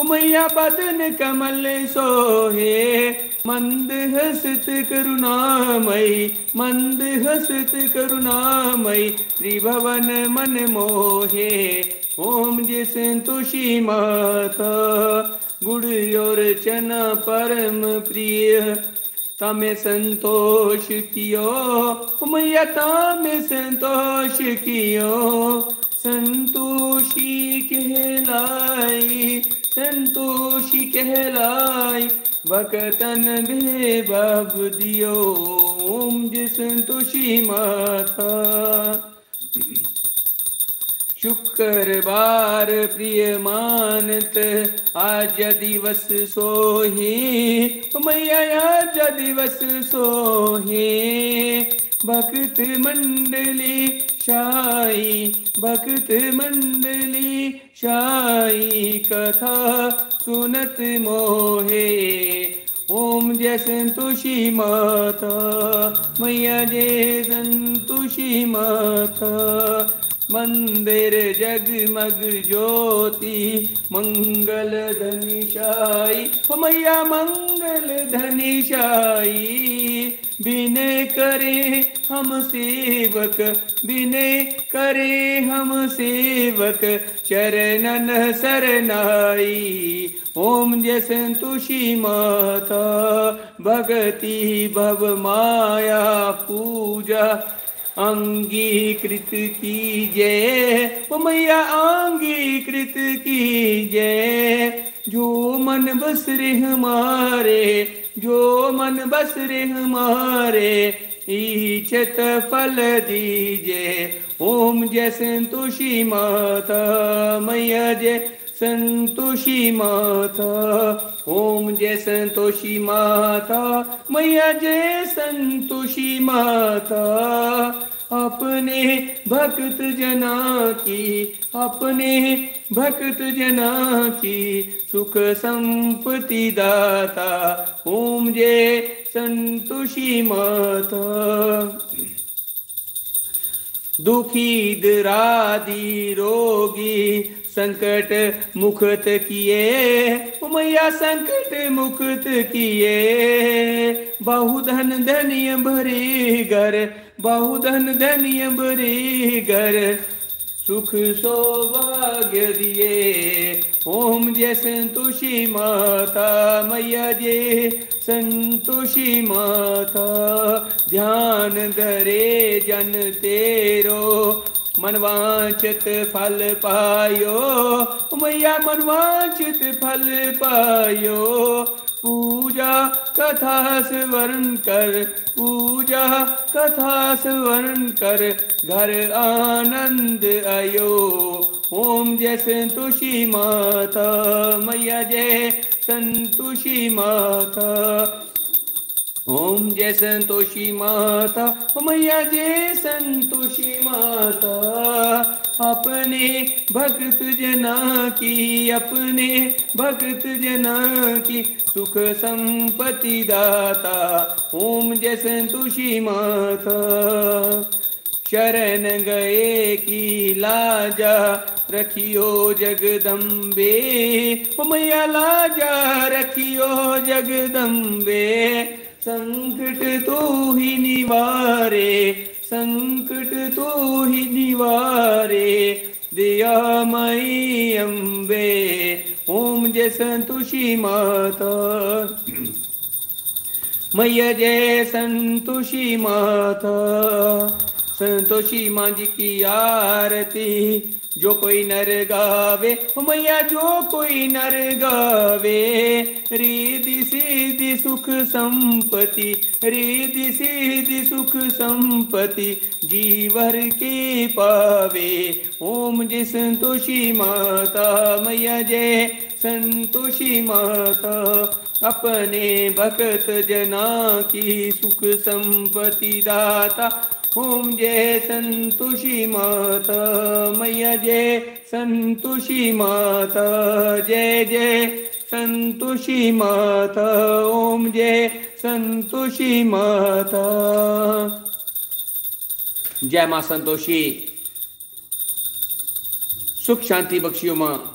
मैया बदन कमल सोहे, मंद हसत करुणामयी, मंद हसत करुणामयी, त्रिभुवन मन मोहे। ओम जी संतोषी माता, गुड़ और चना परम प्रिय, तमें संतोष कियो मैया, तमें संतोष कियो। संतोषी कहलाई, संतोषी कहलाई, भक्तन भेबब दियो। ओम जी संतोषी माता। शुक्रवार प्रिय मानत, आज दिवस सोहे मैया, आज दिवस सोहे। भक्त मंडली शाही, भक्त मंडली शाही, कथा सुनत मोहे। ओम जय संतोषी माता, मैया जय संतोषी माता। मंदिर जगमग ज्योति, मंगल धनिशाई, मैया मंगल धनिशाई। विनय करे हम सेवक, विनय करे हम सेवक, चरणन शरणाई। ओम जय संतोषी माता, भगति भव माया पूजा, अंगीकृत कीजय ओ मैया, अंगीकृत कीजय। जो मन बस रे हमारे, जो मन बस रे हमारे, इच्छत फल दीजिए। ओम जय संतोषी माता, मैया जय संतोषी माता। ओम जय संतोषी माता, मैया जय संतोषी माता। अपने भक्त जना की, अपने भक्त जना की, सुख संपत्ति दाता। ओम जय संतोषी माता। दुखी दरादी रोगी, संकट मुक्त किए मैया, संकट मुक्त किए। बहुधन धनिय भरे घर, बहुधन धनिय भरे घर, सुख सौभाग्य दिए। ओम जय संतोषी माता, मैया जय संतोषी माता। ध्यान धरे जन तेरो, मनवांचित फल पायो मैया, मनवांचित फल पायो। पूजा कथा स्मरण कर, पूजा कथा स्मरण कर, घर आनंद आयो। ओम जय संतोषी माता, मैया जय संतोषी माता। ओम जय संतोषी माता, मैया जय संतोषी माता। अपने भक्त जना की, अपने भक्त जना की, सुख संपत्ति दाता। ओम जय संतोषी माता। शरण गए की लाजा रखियो जगदम्बे, मैया लाजा रखियो जगदम्बे। संकट तो ही निवारे, संकट तो ही निवारे, दयामयी अम्बे। ओम जय संतोषी माता, मैया जय संतोषी माता। संतोषी माँ जी की आरती जो कोई नर गावे, मैया जो कोई नर गावे। रिद्धि सिद्धि सुख संपत्ति, रिद्धि सिद्धि सुख संपत्ति, जीवर के पावे। ओम जय संतोषी माता, मैया जय संतोषी माता। अपने भक्त जना की सुख संपत्ति दाता। ओम जय संतोषी माता, मैया जय संतोषी माता। जय जय संतोषी माता, ओम जय संतोषी माता। जय मां संतोषी, सुख शांति बख्शियो मां।